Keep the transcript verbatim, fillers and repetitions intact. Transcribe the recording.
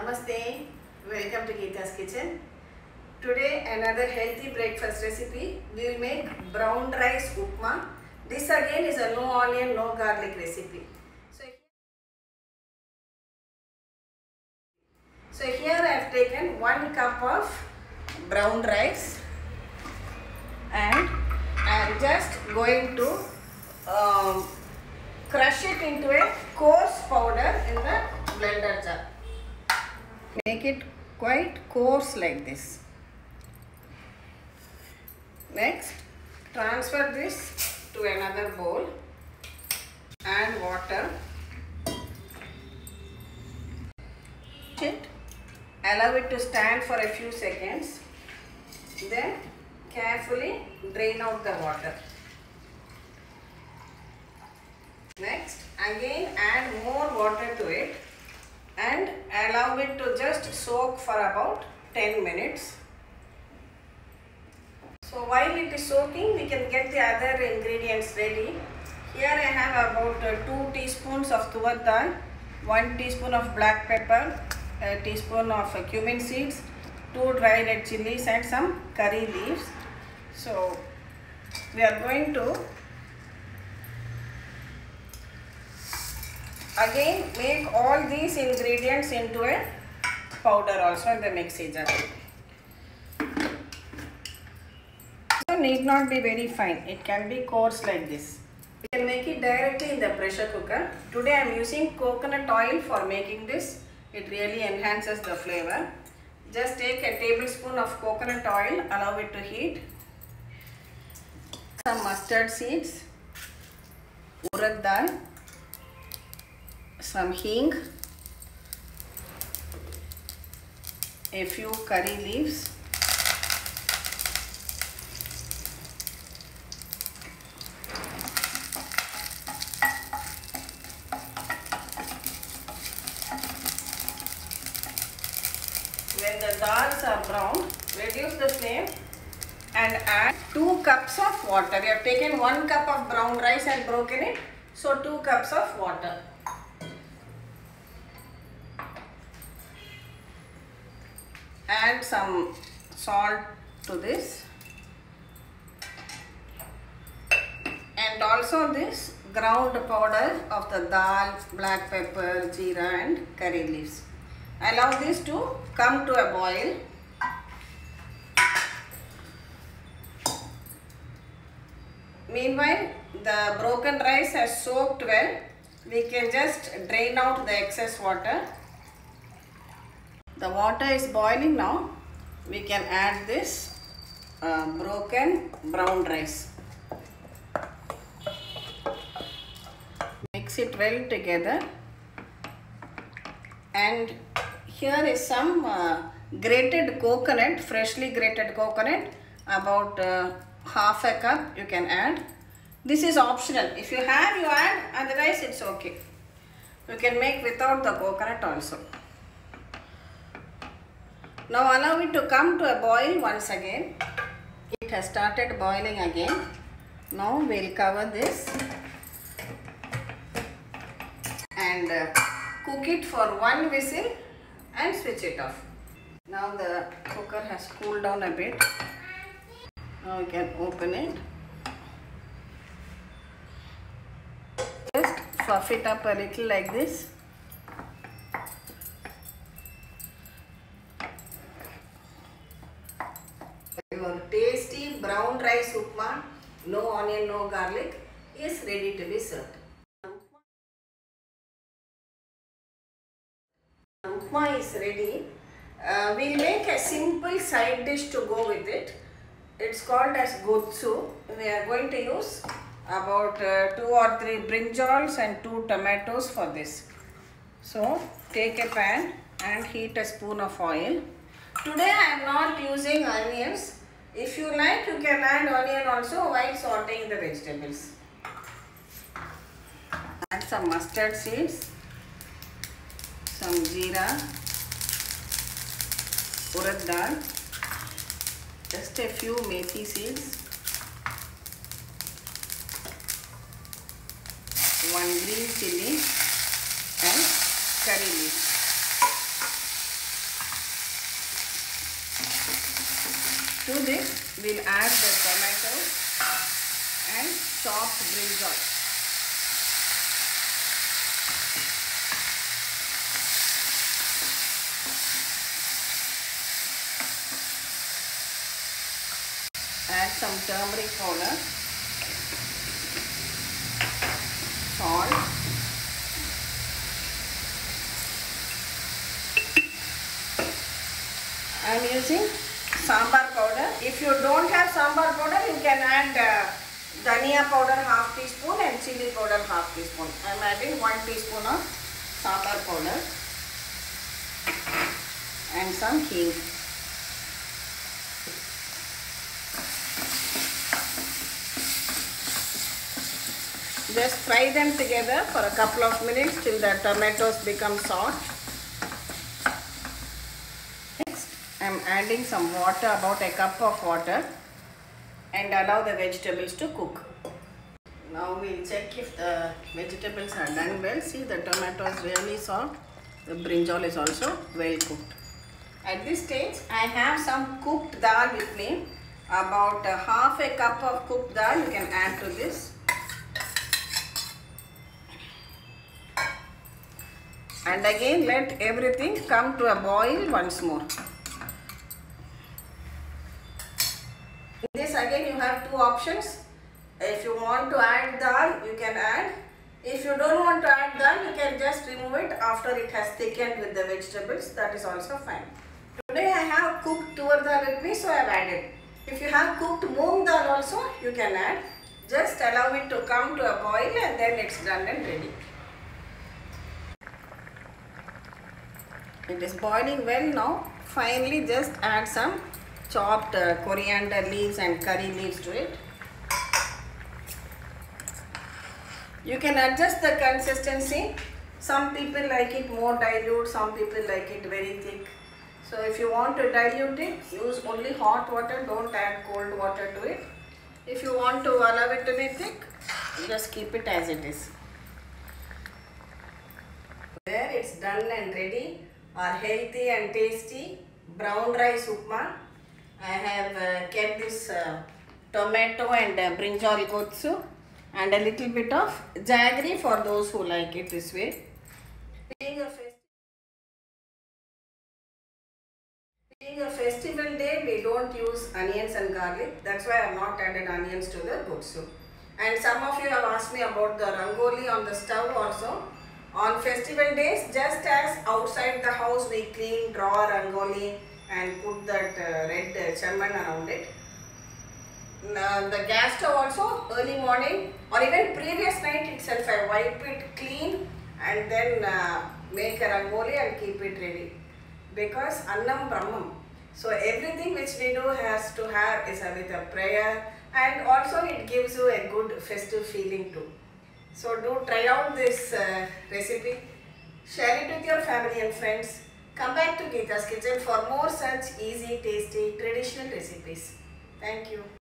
Namaste, welcome to Geeta's Kitchen. Today another healthy breakfast recipe. We will make brown rice upma. This again is a no onion, no garlic recipe. So, so here I have taken one cup of brown rice and I am just going to um, crush it into a coarse powder in the blender jar. Make it quite coarse like this. Next, transfer this to another bowl. Add water. It. Allow it to stand for a few seconds. Then carefully drain out the water. Next, again add more water to it and allow it to just soak for about ten minutes. So while it is soaking, we can get the other ingredients ready. Here I have about uh, two teaspoons of tuvar dal, one teaspoon of black pepper, a teaspoon of uh, cumin seeds, two dry red chilies and some curry leaves. So we are going to again make all these ingredients into a powder also in the mixie jar. So need not be very fine, it can be coarse like this. We can make it directly in the pressure cooker. Today I am using coconut oil for making this. It really enhances the flavor. Just take a tablespoon of coconut oil, allow it to heat. Some mustard seeds, urad dal, some hing, a few curry leaves, when the dals are brown, reduce the flame and add two cups of water. We have taken one cup of brown rice and broken it, so two cups of water. Add some salt to this and also this ground powder of the dal, black pepper, jeera and curry leaves. Allow this to come to a boil. Meanwhile, the broken rice has soaked well. We can just drain out the excess water. The water is boiling now. We can add this uh, broken brown rice. Mix it well together. And here is some uh, grated coconut, freshly grated coconut, about uh, half a cup you can add. This is optional. If you have, you add, otherwise it's okay. You can make without the coconut also. Now allow it to come to a boil once again. It has started boiling again. Now we will cover this and uh, cook it for one whistle and switch it off. Now the cooker has cooled down a bit. Now we can open it. Just fluff it up a little like this. Your tasty brown rice upma, no onion, no garlic, is ready to be served. Upma is ready. Uh, we'll make a simple side dish to go with it. It's called as gotsu. We are going to use about uh, two or three brinjals and two tomatoes for this. So take a pan and heat a spoon of oil. Today I am not using onions. If you like, you can add onion also while sauteing the vegetables. Add some mustard seeds, some jeera, urad dal, just a few methi seeds, one green chili and curry leaf. To this, we'll add the tomato and chopped brinjal. Add some turmeric powder, salt, I am using sambar powder. If you don't have sambar powder, you can add uh, dhania powder half teaspoon and chili powder half teaspoon. I am adding one teaspoon of sambar powder and some hing. Just fry them together for a couple of minutes till the tomatoes become soft. Next, I am adding some water, about a cup of water, and allow the vegetables to cook. Now we will check if the vegetables are done well. See, the tomato is really soft. The brinjal is also well cooked. At this stage, I have some cooked dal with me. About uh, half a cup of cooked dal you can add to this. And again, let everything come to a boil once more. In this again you have two options. If you want to add dal, you can add. If you don't want to add dal, you can just remove it after it has thickened with the vegetables. That is also fine. Today I have cooked tur dal with me, so I have added. If you have cooked moong dal also, you can add. Just allow it to come to a boil and then it's done and ready. It is boiling well now. Finally, just add some chopped uh, coriander leaves and curry leaves to it. You can adjust the consistency. Some people like it more dilute, some people like it very thick. So if you want to dilute it, use only hot water, don't add cold water to it. If you want to allow it to be thick, just keep it as it is. There, it's done and ready. Our healthy and tasty brown rice upma. I have uh, kept this uh, tomato and uh, brinjal gotsu and a little bit of jaggery for those who like it this way. Being a, fest Being a festival day, we don't use onions and garlic. That's why I have not added onions to the gotsu. And some of you have asked me about the rangoli on the stove also. On festival days, just as outside the house we clean, draw rangoli and put that uh, red uh, chaman around it. Uh, the gas stove also, early morning or even previous night itself, I wipe it clean and then uh, make a rangoli and keep it ready. Because annam brahmam. So everything which we do has to have is with a prayer, and also it gives you a good festive feeling too. So do try out this uh, recipe, share it with your family and friends. Come back to Geeta's Kitchen for more such easy, tasty, traditional recipes. Thank you.